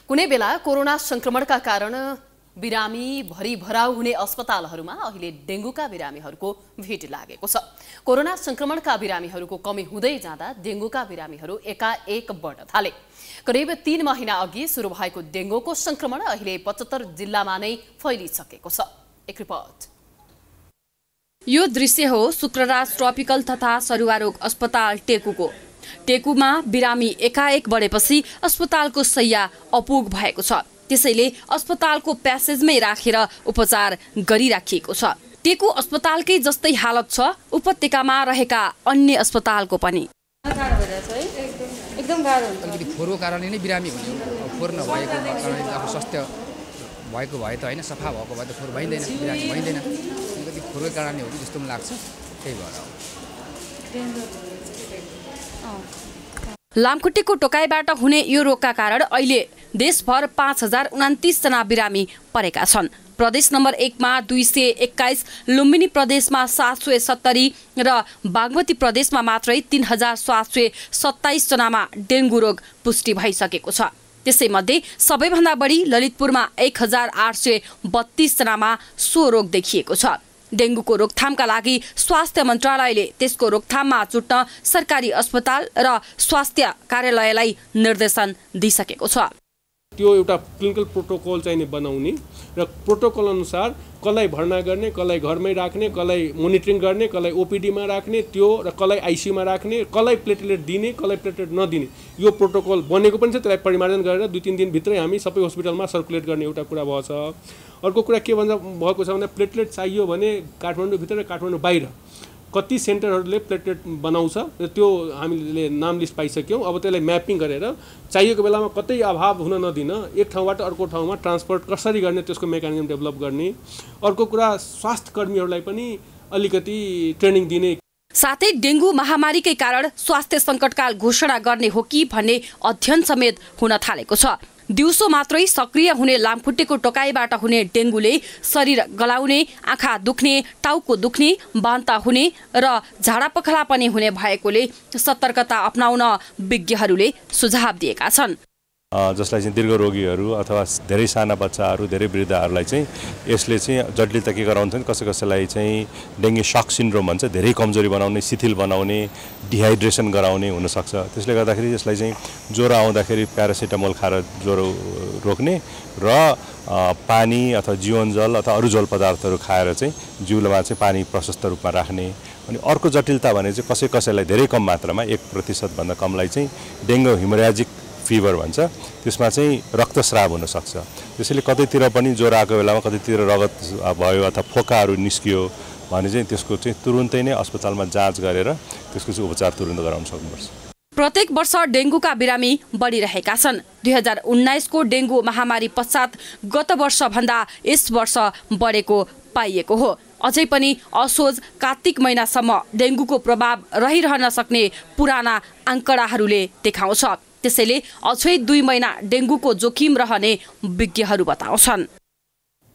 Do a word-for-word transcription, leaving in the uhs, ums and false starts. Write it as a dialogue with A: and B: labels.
A: कुनै बेला कोरोना संक्रमणका कारण बिरामी भरी भराउ हुने अस्पतालहरूमा अहिले डेंगूका बिरामीहरूको भिड लागेको छ। कोरोना संक्रमणका बिरामीहरूको कमी हुँदै जाँदा डेंगूका बिरामीहरू एकाएक बढ्न थाले। करिब तीन महिना अघि सुरु भएको डेंगूको संक्रमण अहिले पचहत्तर जिल्लामा नै फैलिसकेको छ। एक रिपोर्ट।
B: यो दृश्य हो शुक्रराज ट्रपिकल तथा सरुवा रोग अस्पताल टेकुको। टेकुमा बिरामी एकाएक बढेपछि अस्पतालको शैय्या अपुग भएको छ। त्यसैले अस्पतालको प्यासेजमै राखेर उपचार गरिराखिएको छ। टेकु अस्पतालकै जस्तै हालत छ उपत्यकामा रहेका अन्य अस्पतालको पनि।
C: एकदम गाह्रो हुन्छ। अलिकति फोहोरको कारणले नै बिरामी हुने। फोहोर नभएको कारणले आफू स्वास्थ्य भएको भए त होइन, सफा भएको भए त फोहोर भइँदैन, बिरामी भइँदैन। अलिकति फोहोरको कारणले हो कि जस्तो मलाई लाग्छ, त्यही भएर हो।
B: लामखुट्टेको टोकाइबाट हुने यो रोगका कारण अहिले देशभर पाँच हजार उनातिस जना बिरामी परेका छन्। प्रदेश नम्बर एकमा दुई सय एक्काइस, लुम्बिनी प्रदेशमा सात सय सत्तरी र बागमती प्रदेशमा मात्रै तीन हजार सात सय सत्ताइस जनामा डेंगू रोग पुष्टि भइसकेको छ। त्यसैमध्ये सबैभन्दा बढी ललितपुरमा एक हजार आठ सय बत्तीस जनामा सो रोग देखिएको छ। डेंगूको रोकथामका लागि स्वास्थ्य मन्त्रालयले त्यसको रोकथाममा जुट्न सरकारी अस्पताल र स्वास्थ्य कार्यालयलाई निर्देशन दिइसकेको छ।
D: त्यो एउटा क्लिनिकल प्रोटोकल चाहिँ बनाउने र प्रोटोकल अनुसार कसलाई भर्ना गर्ने, कसलाई घरमै राख्ने, कसलाई मोनिटरिङ गर्ने, कसलाई ओपीडीमा राख्ने, त्यो र कसलाई आइसीयूमा राख्ने, कसलाई प्लेटलेट दिने, कसलाई प्लेटलेट नदिने, यो प्रोटोकल बनेको पनि छ। त्यसलाई परिमार्जन गरेर दुई तीन दिनभित्रै हामी सबै हस्पिटलमा सर्कुलेट गर्ने एउटा कुरा भएको छ। अर्को कुरा के भन्छ भएको छ भने प्लेटलेट चाहियो भने काठमाडौँभित्र र काठमाडौँ बाहिर कति सेन्टरहरूले प्लेटलेट बनाउँछ र त्यो हामीले नाम लिस्ट पाइसक्यौँ। अब त्यसलाई म्यापिङ गरेर चाहिएको बेलामा कतै अभाव हुन नदिन, एक ठाउँबाट अर्को ठाउँमा ट्रान्सपोर्ट कसरी गर्ने त्यसको मेकानिजम डेभलप गर्ने। अर्को कुरा स्वास्थ्य कर्मीहरूलाई पनि अलिकति ट्रेनिङ दिने।
B: साथै डेंगू महामारीकै कारण स्वास्थ्य सङ्कटकाल घोषणा गर्ने हो कि भन्ने अध्ययन समेत हुन थालेको छ। दिउँसो मात्रै सक्रिय हुने लामखुट्टेको टोकाइबाट हुने डेंगूले शरीर गलाउने, आँखा दुख्ने, टाउको दुख्ने, बान्ता हुने र झाडापखाला पनि हुने भएकोले सतर्कता अपनाउन विज्ञहरूले सुझाव दिएका छन्।
E: जसलाई चाहिँ दीर्घ रोगीहरू अथवा धेरै साना बच्चाहरू, धेरै वृद्धहरूलाई चाहिँ यसले चाहिँ जटिलता के गराउँछ, कसै कसैलाई चाहिँ डेङ्गी सक सिन्ड्रोम भन्छ, धेरै कमजोरी बनाउने, शिथिल बनाउने, डिहाइड्रेसन गराउने हुनसक्छ। त्यसले गर्दाखेरि यसलाई चाहिँ ज्वरो आउँदाखेरि प्यारासिटामोल खाएर ज्वरो रोक्ने र पानी अथवा जीवनजल अथवा अरू जल पदार्थहरू खाएर चाहिँ जिउमा चाहिँ पानी प्रशस्त रूपमा राख्ने। अनि अर्को जटिलता भने चाहिँ कसै कसैलाई धेरै कम मात्रामा एक प्रतिशतभन्दा कमलाई चाहिँ डेङ्गु हिमोरेजिक फिभर भन्छ, त्यसमा चाहिँ रक्तस्राव हुनसक्छ। त्यसैले कतैतिर पनि ज्वरो आएको बेलामा कतैतिर रगत भयो अथवा फोकाहरू निस्कियो भने चाहिँ त्यसको चाहिँ तुरुन्तै नै अस्पतालमा जाँच गरेर त्यसको चाहिँ उपचार तुरुन्त गराउन सक्नुपर्छ।
B: प्रत्येक वर्ष डेंगूका बिरामी बढिरहेका छन्। दुई हजार उन्नाइसको डेंगू महामारी पश्चात गत वर्षभन्दा यस वर्ष बढेको पाइएको हो। अझै पनि असोज कार्तिक महिनासम्म डेंगूको प्रभाव रहिरहन सक्ने पुराना आंकडाहरूले देखाउँछ। त्यसैले अझै दुई महिना डेंगूको जोखिम रहने विज्ञहरू बताउँछन्।